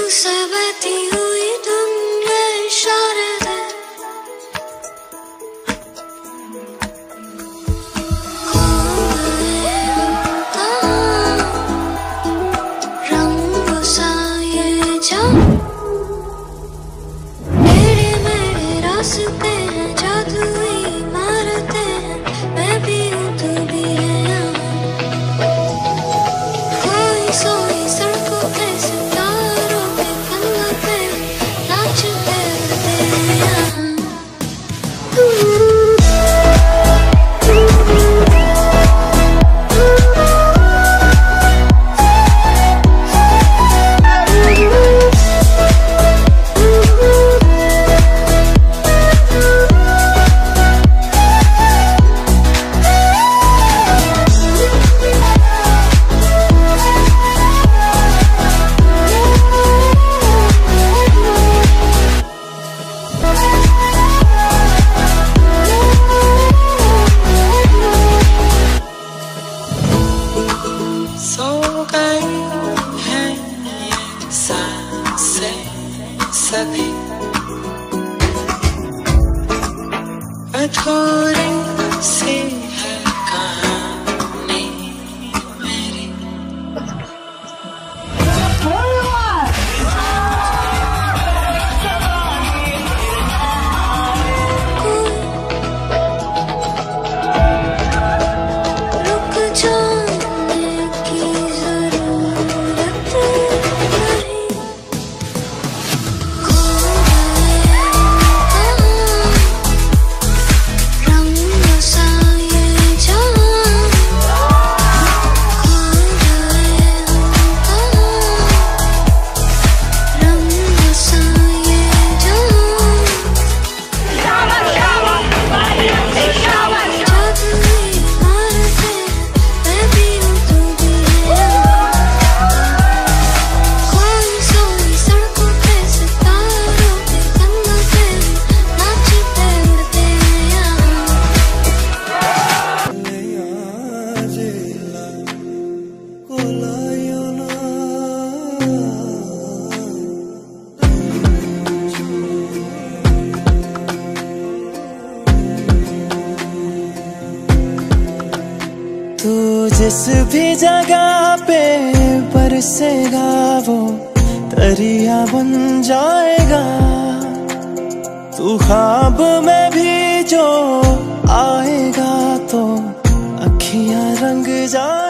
से बहती हुई धुन में इशारे दे, खो गए हम कहाँ, रंगों सा ये जाम। मेरे मेरे रास्ते हैं, जादुई इमारतें हैं, मैं भी हूँ तू भी है यहाँ। खोई सोई सड़कों पे सितारों के पन्नों पे नाचते उड़ते हैं यहाँ। सभी अधूरी सी है कहानी मेरी। रुक जाने की जरूरत नहीं, खो गए हम कहाँ, रंगों सा ये जाम। खो गए हम कहाँ, रंगों सा ये जाम। जादुई इमारतें, मैं भी हूँ तू भी है यहाँ। खोई सोई सड़कों पे सितारों के पन्नों पे नाचते उड़ते हैं यहाँ। तू जिस भी जगह पे बरसेगा वो दरिया बन जाएगा। तू ख्वाब में भी जो आएगा तो अखियां रंग जा